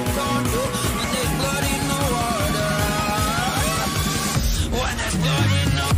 told you, when there's blood in the water, when there's blood in the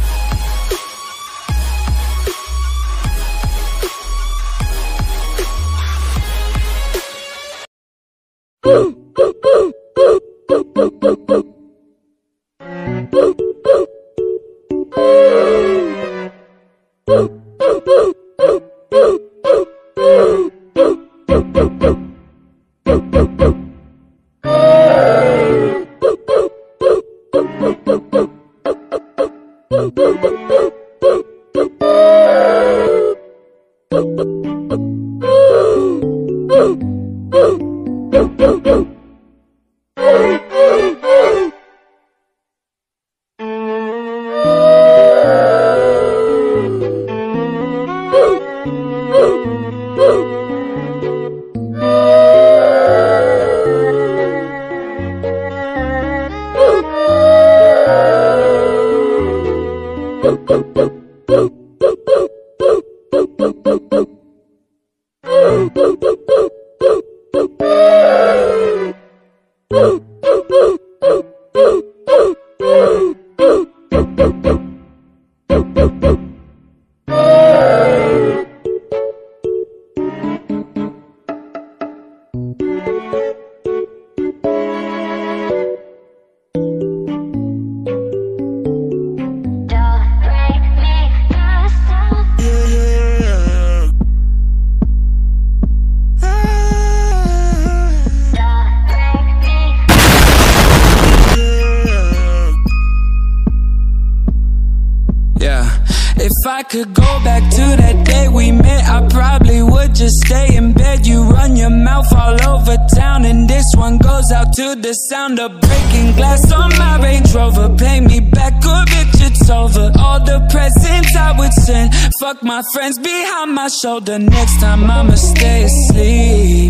If I could go back to that day we met, I probably would just stay in bed. You run your mouth all over town, and this one goes out to the sound of breaking glass on my Range Rover. Pay me back or bitch, it's over. All the presents I would send, fuck my friends behind my shoulder. Next time I'ma stay asleep.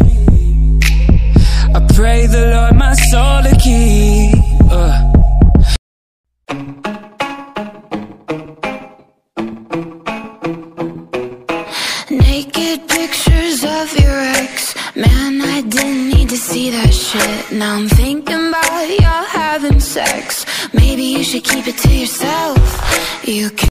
I pray the Lord my soul to keep. Naked pictures of your ex. Man, I didn't need to see that shit. Now I'm thinking about y'all having sex. Maybe you should keep it to yourself. You can